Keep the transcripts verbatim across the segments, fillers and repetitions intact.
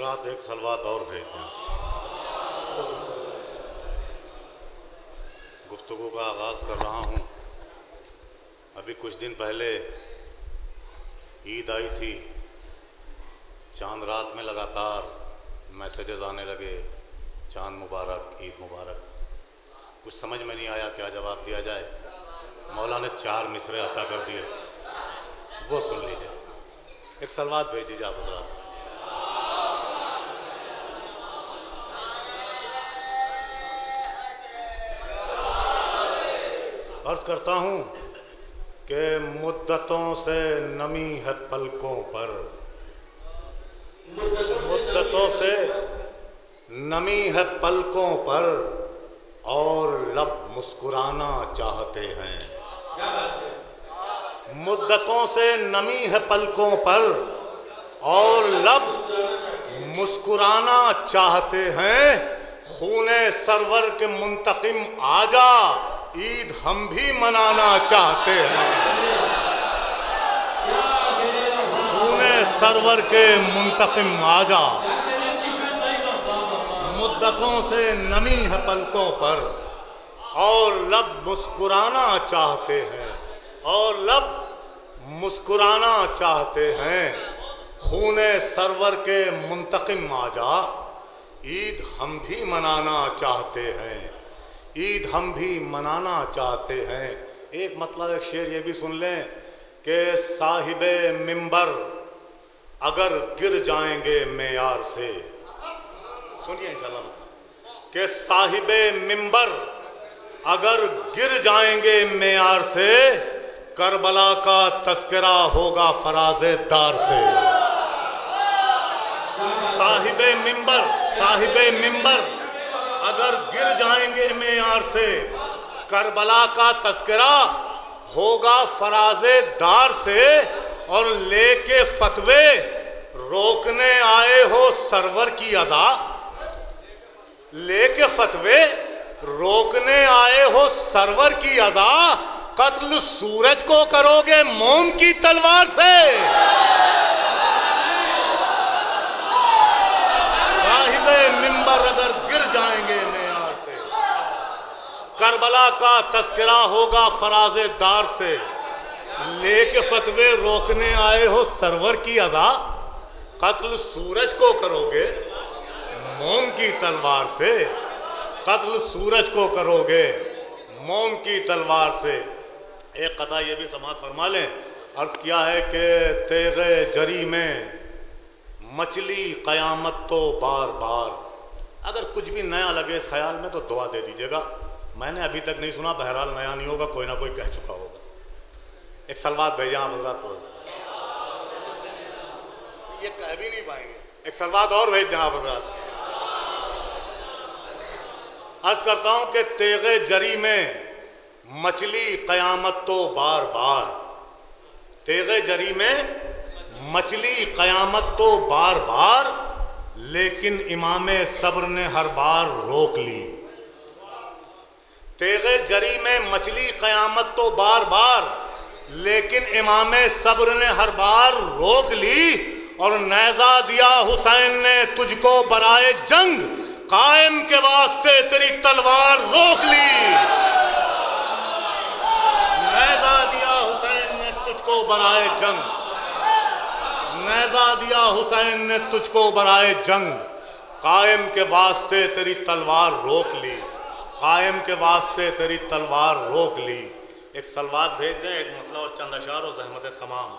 हजरात एक सलवात और भेज दें। गुफ्तगू का आगाज़ कर रहा हूँ। अभी कुछ दिन पहले ईद आई थी, चांद रात में लगातार मैसेजेस आने लगे, चांद मुबारक, ईद मुबारक। कुछ समझ में नहीं आया क्या जवाब दिया जाए। मौला ने चार मिसरे अता कर दिए, वो सुन लीजिए। एक सलवात भेज दीजिए आप हजरात। अर्ज करता हूँ कि मुद्दतों से नमी है पलकों पर, मुद्दतों से नमी है पलकों पर और लब मुस्कुराना चाहते हैं। मुद्दतों से नमी है पलकों पर और लब मुस्कुराना चाहते हैं। खूने सरवर के मुंतकिम आजा, ईद हम भी मनाना चाहते हैं। खूने सरवर के मुंतकिम आजा, मुद्दतों से नमी है पलकों पर और लब मुस्कुराना चाहते हैं, और लब मुस्कुराना चाहते हैं। खूने सरवर के मुंतकिम आजा, ईद हम भी मनाना चाहते हैं, ईद हम भी मनाना चाहते हैं। एक मतलब एक शेर ये भी सुन लें कि साहिबे मिंबर अगर गिर जाएंगे मेयार से, सुनिए इंशाल्लाह, कि साहिबे मिंबर अगर गिर जाएंगे मेयार से, करबला का तस्करा होगा फराज़े दार से। साहिबे मिंबर, साहिबे मिंबर अगर गिर जाएंगे मेयार से, करबला का तस्करा होगा फराज़े दार से। और लेके फतवे रोकने आए हो सरवर की अज़ा, लेके फतवे रोकने आए हो सरवर की अज़ा, कत्ल सूरज को करोगे मोम की तलवार से। साहिबे मिंबर अगर गिर जाएंगे मेयार से, करबला का तस्करा होगा फराज़े दार से। लेके फतवे रोकने आए हो सरवर की अज़ा, कत्ल सूरज को करोगे मोम की तलवार से, कत्ल सूरज को करोगे मोम की तलवार से। एक कथा ये भी समात फरमा लें। अर्ज किया है कि तेगे जरी में मछली क़यामत तो बार बार। अगर कुछ भी नया लगे इस ख्याल में तो दुआ दे दीजिएगा। मैंने अभी तक नहीं सुना, बहरहाल नया नहीं होगा, कोई ना कोई कह चुका होगा। एक सलवात भेजा आप हज़रात, ये कह भी नहीं पाएंगे। एक सलवात और भेज दें आप हज़रात। अर्ज करता हूं कि तेगे जरी में मछली क़यामत तो बार बार, तेगे जरी में मछली क़यामत तो बार बार, लेकिन इमामे सब्र ने हर बार रोक ली। तेगे जरी में मछली क़यामत तो बार बार, लेकिन इमामे सब्र ने हर बार रोक ली। और नेज़ा दिया हुसैन ने तुझको बराए जंग, कायम के वास्ते तेरी तलवार रोक ली। नेज़ा दिया हुसैन ने तुझको बराए जंग, नेज़ा दिया हुसैन ने तुझको बराए जंग, कायम के वास्ते तेरी तलवार रोक ली, कायम के वास्ते तेरी तलवार रोक ली। एक सलवात भेज दें, एक मतलब और चंद अशार और ज़हमत तमाम।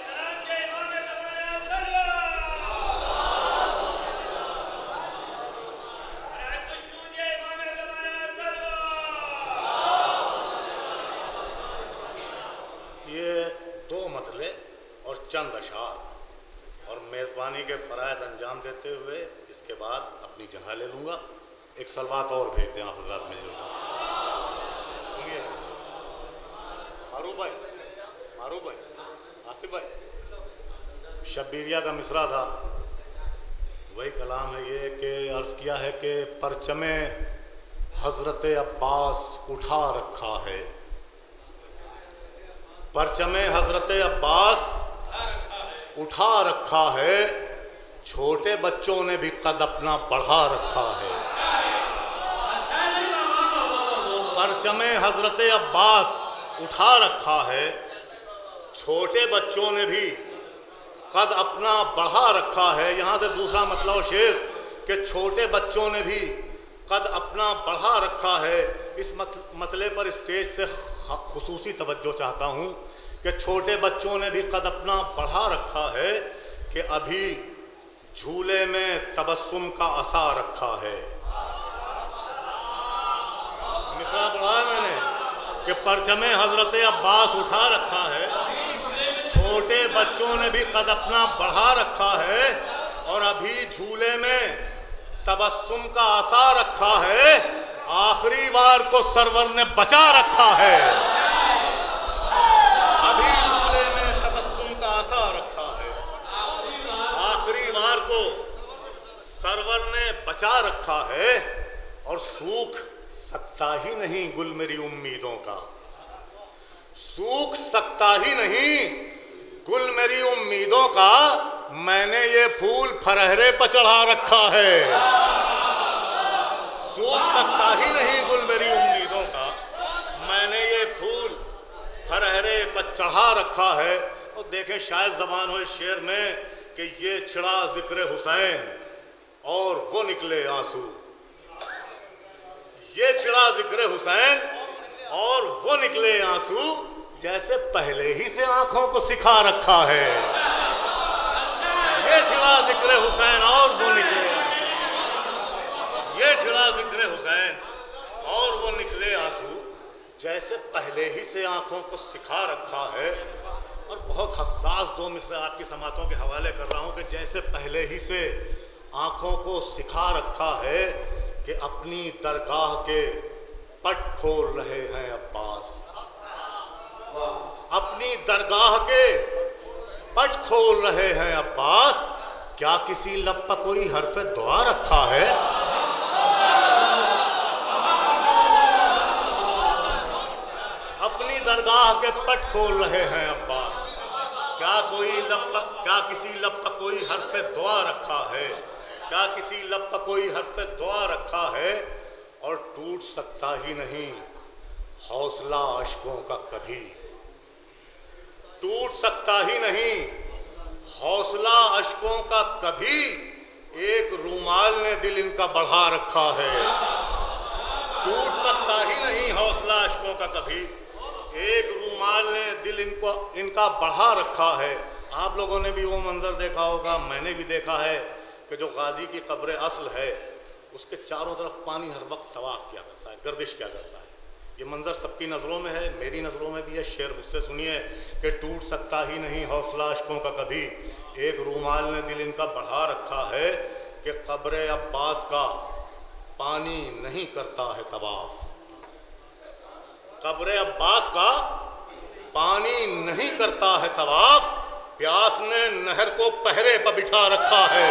ये दो मसले और चंद अशार और मेज़बानी के फ़राइज़ अंजाम देते हुए इसके बाद अपनी जगह ले लूँगा। एक सलवात और भेज दें आप हज़रात मिलूँगा। सुनिए मारूफ भाई, मारूफ भाई, आसिफ भाई, शब्बीरिया का मिसरा था, वही कलाम है ये कि अर्ज़ किया है कि परचमे हज़रत अब्बास उठा रखा है, परचमे हज़रत अब्बास उठा रखा है, छोटे बच्चों ने भी कद अपना बढ़ा रखा है। परचमे हजरत अब्बास उठा रखा है। छोटे बच्चों ने भी कद अपना बढ़ा रखा है। यहाँ से दूसरा मतलब शेर कि छोटे बच्चों ने भी कद अपना बढ़ा रखा है। इस मतले पर स्टेज से खुसूसी तवज्जो चाहता हूँ कि छोटे बच्चों ने भी कद अपना बढ़ा रखा है कि अभी झूले में तबस्सुम का असा रखा है। मिसरा पढ़ा है मैंने कि परचमे हजरत अब्बास उठा रखा है। छोटे बच्चों ने भी कद अपना बढ़ा रखा है और अभी झूले में तबस्सुम का असा रखा है। आखिरी बार को सरवर ने बचा रखा है। अभी झूले में तबस्सुम का असा रखा है। आखिरी बार को सरवर ने बचा रखा है और सूख सकता ही नहीं गुल मेरी उम्मीदों का। सूख सकता ही नहीं गुल मेरी उम्मीदों का। मैंने ये फूल फरहरे पर चढ़ा रखा है। सूख सकता ही नहीं गुल मेरी उम्मीदों का। मैंने ये फूल फरहरे पर चढ़ा रखा है। और देखें शायद ज़बान हो इस शेर में कि ये छिड़ा जिक्र हुसैन और वो निकले आंसू। ये छिड़ा जिक्र हुसैन और वो निकले आंसू। जैसे पहले ही से आंखों को सिखा रखा है। ये छिड़ा जिक्र हुसैन और वो निकले आंसू। ये छिड़ा जिक्र हुसैन और वो निकले आंसू। जैसे पहले ही से आंखों को सिखा रखा है। और बहुत हसास दो मिसरे आपकी समातों के हवाले कर रहा हूं कि जैसे पहले ही से आंखों को सिखा रखा है कि अपनी दरगाह के पट खोल रहे हैं अब्बास। अपनी दरगाह के पट खोल रहे हैं अब्बास। क्या किसी लब पर कोई हरफ दुआ रखा है? अपनी दरगाह के पट खोल रहे हैं अब्बास। क्या कोई लब पर, क्या किसी लब पर कोई हरफ दुआ रखा है? क्या किसी लब पर कोई हरफ दुआ रखा है? और टूट सकता ही नहीं हौसला अश्कों का कभी। टूट सकता ही नहीं हौसला अश्कों का कभी। एक रूमाल ने दिल इनका बढ़ा रखा है। टूट सकता ही नहीं हौसला अश्कों का कभी। एक रूमाल ने दिल इनको इनका बढ़ा रखा है। आप लोगों ने भी वो मंजर देखा होगा, मैंने भी देखा है कि जो गाजी की कब्र असल है उसके चारों तरफ पानी हर वक्त तवाफ किया करता है, गर्दिश किया करता है। ये मंजर सबकी नज़रों में है, मेरी नज़रों में भी है। शेर मुझसे सुनिए कि टूट सकता ही नहीं हौसला अश्कों का कभी। एक रूमाल ने दिल इनका बढ़ा रखा है कि कब्र अब्बास का पानी नहीं करता है तवाफ। कब्र अब्बास का पानी नहीं करता है तवाफ। प्यास ने नहर को पहरे पर बिठा रखा है।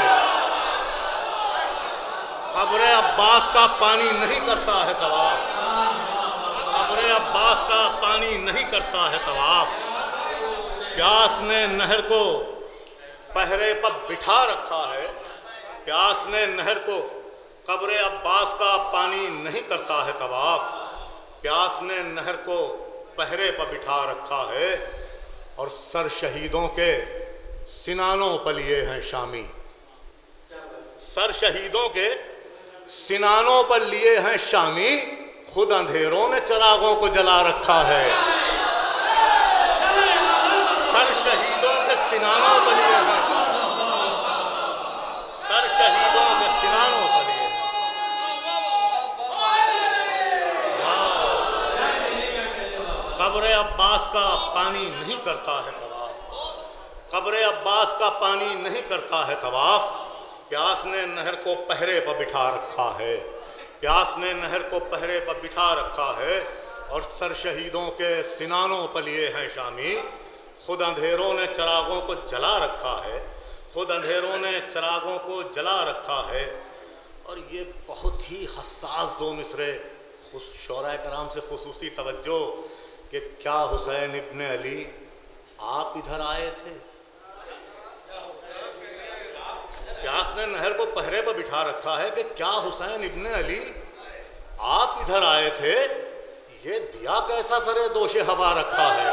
कब्र अब्बास का पानी नहीं करता है तवाफ। कब्र अब्बास का पानी नहीं करता है तवाफ। प्यास ने नहर को पहरे पर बिठा रखा है। प्यास ने नहर को कब्र अब्बास का पानी नहीं करता है तवाफ। प्यास ने नहर को पहरे पर बिठा रखा है। और सर शहीदों के सिनानों पर लिए हैं शामी। सर शहीदों के सिनानों पर लिए हैं शामी। खुद अंधेरों ने चिरागों को जला रखा है। सर शहीदों के सिनानों पर लिए हैं शामी। सर शहीदों के सिनानों पर लिए हैं। कब्र अब्बास का पानी नहीं करता है तवाफ। कब्र अब्बास का पानी नहीं करता है तवाफ। प्यास ने नहर को पहरे पर बिठा रखा है। प्यास ने नहर को पहरे पर बिठा रखा है। और सर शहीदों के सिनानों पर लिए हैं शामी। खुद अंधेरों ने चिरागों को जला रखा है। खुद अंधेरों ने चिरागों को जला रखा है। और ये बहुत ही हसास दो मिसरे शोरा कराम से खुसूसी तवज्जो कि क्या हुसैन इब्ने अली आप इधर आए थे? व्यास ने नहर को पहरे पर बिठा रखा है कि क्या हुसैन इब्ने अली आप इधर आए थे, ये दिया कैसा सरे दोषे हवा रखा है।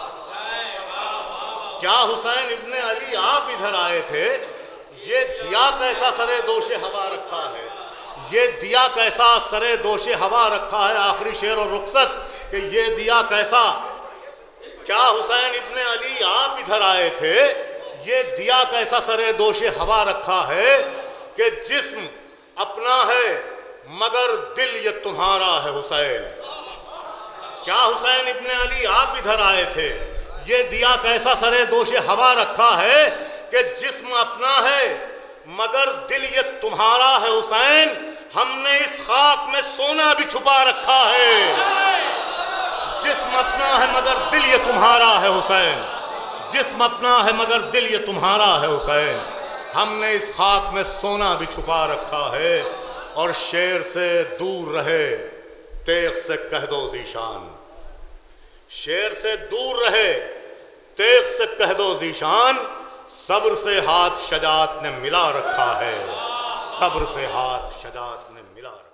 क्या हुसैन इब्ने अली आप इधर आए थे, ये दिया कैसा सरे दोषे हवा रखा है। ये दिया कैसा सरे दोषे हवा रखा है। आखिरी शेर और रुखसत कि ये दिया कैसा, क्या हुसैन इब्ने अली आप इधर आए थे, ये दिया कैसा सरे दोषे हवा रखा है कि जिस्म अपना है मगर दिल ये तुम्हारा है हुसैन। क्या हुसैन इब्ने अली आप इधर आए थे, ये दिया कैसा सरे दोषे हवा रखा है कि जिस्म अपना है मगर दिल ये तुम्हारा है हुसैन। हमने इस खाक में सोना भी छुपा रखा है। जिस्म अपना है मगर दिल ये तुम्हारा है हुसैन। जिस्म अपना है मगर दिल ये तुम्हारा है हुसैन। हमने इस खाक में सोना भी छुपा रखा है। और शेर से दूर रहे तेग से कह दो ज़ीशान। शेर से दूर रहे तेग से कह दो ज़ीशान। सब्र से हाथ शजात ने मिला रखा है। सब्र से हाथ शजात ने मिला रखा है।